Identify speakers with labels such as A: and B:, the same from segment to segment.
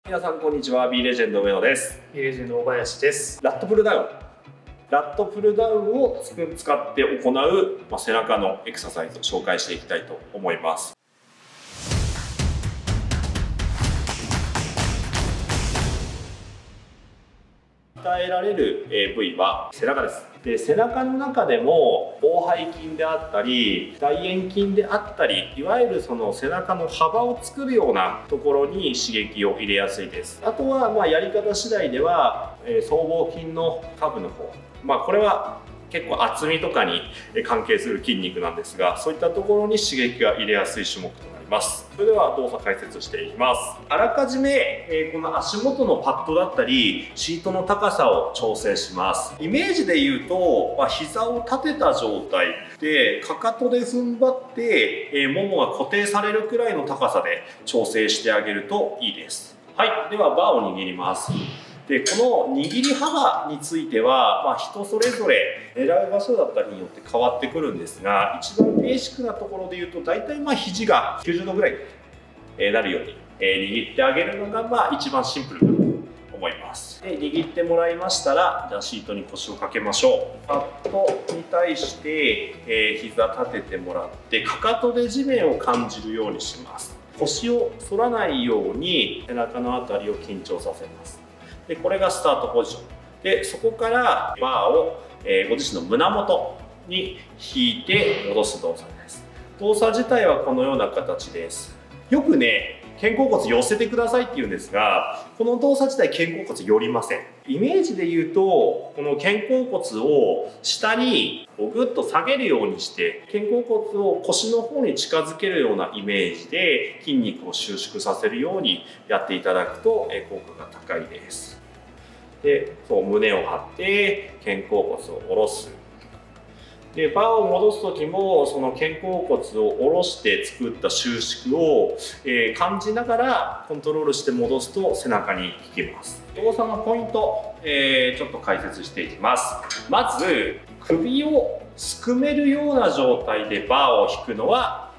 A: 皆さんこんにちは。 B レジェンド上野です。
B: B レジェンド大林です。
A: ラットプルダウンを使って行う、背中のエクササイズを紹介していきたいと思います。鍛えられる部位は背中です。で、背中の中でも広背筋であったり大円筋であったり、いわゆるその背中の幅を作るようなところに刺激を入れやすいです。あとはやり方次第では僧帽筋の下部の方、これは結構厚みとかに関係する筋肉なんですが、そういったところに刺激が入れやすい種目となります。それでは動作解説していきます。あらかじめこの足元のパッドだったりシートの高さを調整します。イメージで言うと、膝を立てた状態でかかとで踏ん張ってももが固定されるくらいの高さで調整してあげるといいです。はい、ではバーを握ります。で、この握り幅については、人それぞれ狙う場所だったりによって変わってくるんですが、一番ベーシックなところで言うと大体肘が90度ぐらいになるように握ってあげるのが一番シンプルかと思います。で、握ってもらいましたら、じゃあシートに腰をかけましょう。パッドに対して膝立ててもらってかかとで地面を感じるようにします。腰を反らないように背中のあたりを緊張させます。で、これがスタートポジションで、そこからバーをご自身の胸元に引いて戻す動作です。動作自体はこのような形です。よくね、肩甲骨寄せてくださいって言うんですが、この動作自体肩甲骨寄りません。イメージで言うと、この肩甲骨を下にグッと下げるようにして肩甲骨を腰の方に近づけるようなイメージで筋肉を収縮させるようにやっていただくと効果が高いです。で、胸を張って肩甲骨を下ろす。で、バーを戻す時もその肩甲骨を下ろして作った収縮を感じながらコントロールして戻すと背中に効きます。動作のポイント、ちょっと解説していきます。まず首をすくめるような状態でバーを引くのは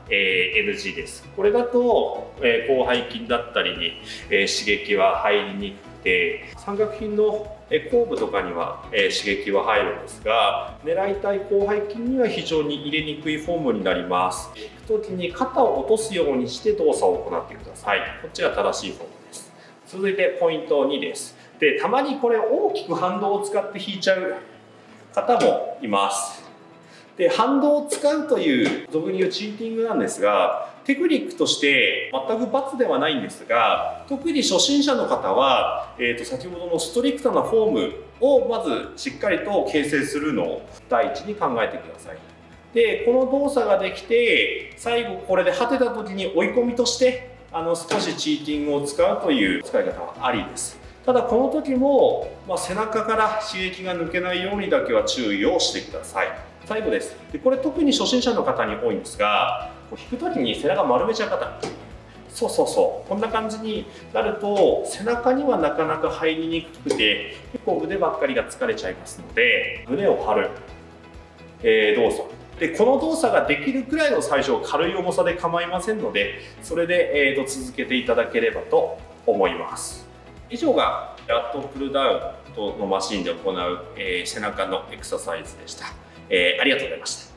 A: NG です。これだと広背筋だったりに刺激は入りにくくて、三角筋の後部とかには刺激は入るんですが、狙いたい広背筋には非常に入れにくいフォームになります。引く時に肩を落とすようにして動作を行ってください。こっちが正しいフォームです。続いてポイント2です。で、たまにこれ大きく反動を使って引いちゃう方もいます。で、反動を使うという俗に言うチーティングなんですが、テクニックとして全く×ではないんですが、特に初心者の方は、先ほどのストリクトなフォームをまずしっかりと形成するのを第一に考えてください。で、この動作ができて最後これで果てた時に追い込みとして少しチーティングを使うという使い方はありです。ただこの時も、背中から刺激が抜けないようにだけは注意をしてください。最後です。で、これ特に初心者の方に多いんですが、引く時に背中丸めちゃう方、こんな感じになると背中にはなかなか入りにくくて、結構腕ばっかりが疲れちゃいますので、胸を張る、動作で、この動作ができるくらいの最初軽い重さで構いませんので、それで、続けていただければと思います。以上がラットプルダウンのマシンで行う、背中のエクササイズでした。ありがとうございました。